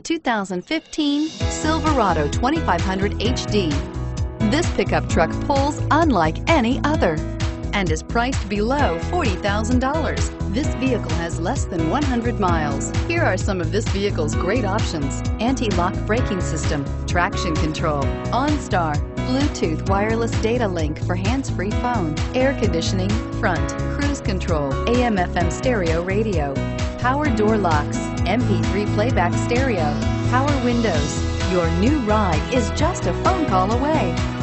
2015 Silverado 2500 HD. This pickup truck pulls unlike any other and is priced below $40,000. This vehicle has less than 100 miles. Here are some of this vehicle's great options: anti-lock braking system, traction control, OnStar, Bluetooth wireless data link for hands-free phone, air conditioning, front, cruise control, AM/FM stereo radio, power door locks, MP3 playback stereo, power windows. Your new ride is just a phone call away.